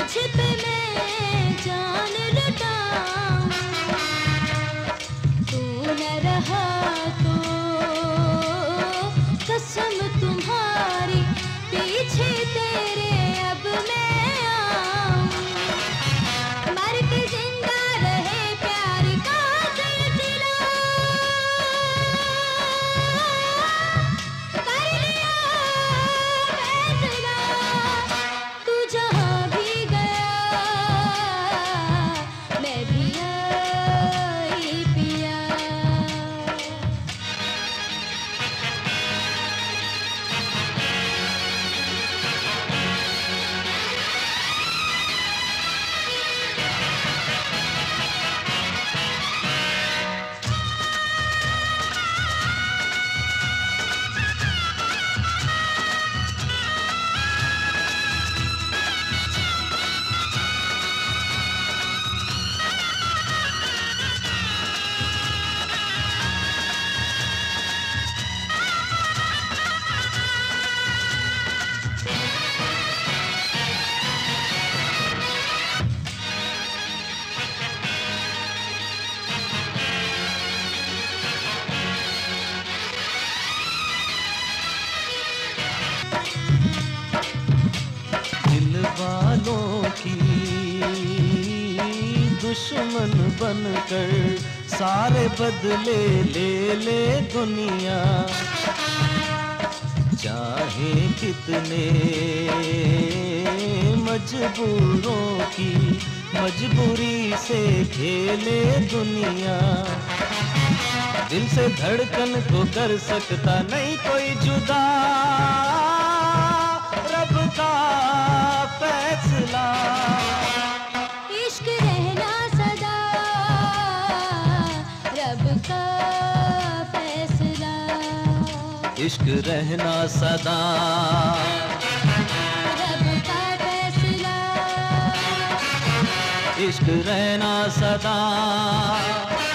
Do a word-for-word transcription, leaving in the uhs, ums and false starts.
तुझ पे मैं जान लुटाऊं, तू न रहा तो कसम तुम्हारी पीछे तेरे अब मैं आऊं, मर के जिंदा रहे प्यार का सिलसिला, कर लिया फैसला, तू जहाँ भी गया मैं भी आई पिया। दिल वालों की दुश्मन बनकर सारे बदले ले ले दुनिया, चाहे कितने मजबूरों की मजबूरी से खेले दुनिया, दिल से धड़कन को कर सकता नहीं कोई जुदा, रब का फैसला। इश्क रहना सदा रब का फैसला, इश्क रहना सदा रब का फैसला, इश्क रहना सदा।